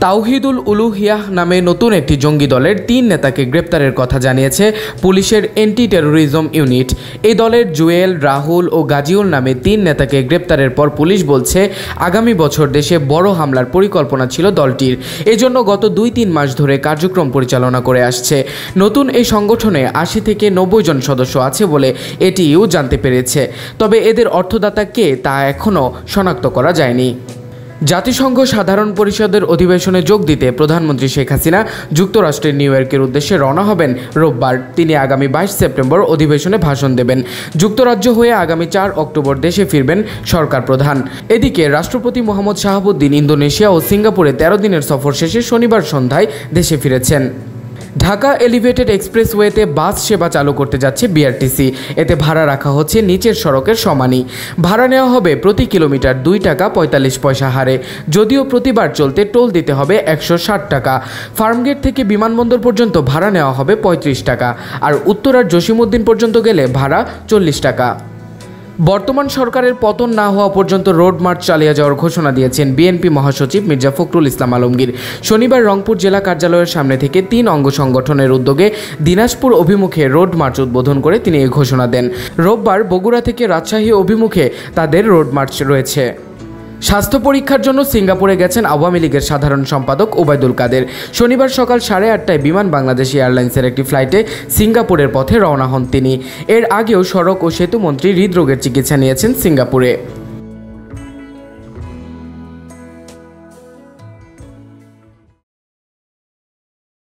তাওহিদুল উলুহিয়াহ নামে নতুন একটি জঙ্গি দলের 3 নেতাকে গ্রেপ্তারের কথা জানিয়েছে পুলিশের অ্যান্টি টেরোরিজম ইউনিট। এই দলের জুয়েল, রাহুল ও গাজিউল নামে 3 নেতাকে গ্রেপ্তারের পর পুলিশ বলছে আগামী বছর দেশে বড় হামলার পরিকল্পনা ছিল দলটির। এজন্য গত 2-3 মাস ধরে কার্যক্রম পরিচালনা করে আসছে। নতুন এই সংগঠনে 80 থেকে 90 জন সদস্য আছে বলে এটিইউ জানতে পেরেছে। তবে এদের অর্থদাতা কে তা এখনও শনাক্ত করা যায়নি। জাতিসংঘ সাধারণ পরিষদের অধিবেশনে যোগ দিতে প্রধানমন্ত্রী শেখ হাসিনা যুক্তরাষ্ট্রের নিউ ইয়র্কের উদ্দেশ্যে রওনা হবেন রোববার। তিনি আগামী 22 সেপ্টেম্বর অধিবেশনে ভাষণ দেবেন। যুক্তরাজ্য হয়ে আগামী 4 অক্টোবর দেশে ফিরবেন সরকার প্রধান। এদিকে রাষ্ট্রপতি মোহাম্মদ শাহাবুদ্দিন ইন্দোনেশিয়া ও সিঙ্গাপুরে 13 দিনের সফর শেষে শনিবার সন্ধ্যায় দেশে ফিরেছেন। ঢাকা এলিভেটেড এক্সপ্রেসওয়েতে বাস সেবা চালু করতে যাচ্ছে বিআরটিসি। এতে ভাড়া রাখা হচ্ছে নিচের সড়কের সমানই। ভাড়া নেওয়া হবে প্রতি কিলোমিটার 2 টাকা 45 পয়সা হারে। যদিও প্রতিবার চলতে টোল দিতে হবে 160 টাকা। ফার্মগেট থেকে বিমানবন্দর পর্যন্ত ভাড়া নেওয়া হবে 35 টাকা। আর উত্তরার জসিমউদ্দিন পর্যন্ত গেলে ভাড়া 40 টাকা। বর্তমান সরকারের পতন না হওয়া পর্যন্ত রোড মার্চ চালিয়ে যাওয়ার ঘোষণা দিয়েছেন বিএনপি মহাসচিব মির্জা ফখরুল ইসলাম আলমগীর। শনিবার রংপুর জেলা কার্যালয়ের সামনে থেকে 3 অঙ্গ সংগঠনের উদ্যোগে দিনাজপুর অভিমুখে রোড মার্চ উদ্বোধন করে তিনি এই ঘোষণা দেন। রোববার বগুড়া থেকে রাজশাহী অভিমুখে তাদের রোড মার্চ রয়েছে। স্বাস্থ্য পরীক্ষার জন্য সিঙ্গাপুরে গেছেন আওয়ামী লীগের সাধারণ সম্পাদক ওবায়দুল কাদের। শনিবার সকাল 8:30টায় বিমান বাংলাদেশ এয়ারলাইন্সের একটি ফ্লাইটে সিঙ্গাপুরের পথে রওনা হন তিনি। এর আগেও সড়ক ও সেতু মন্ত্রী হৃদরোগের চিকিৎসা নিয়েছেন সিঙ্গাপুরে।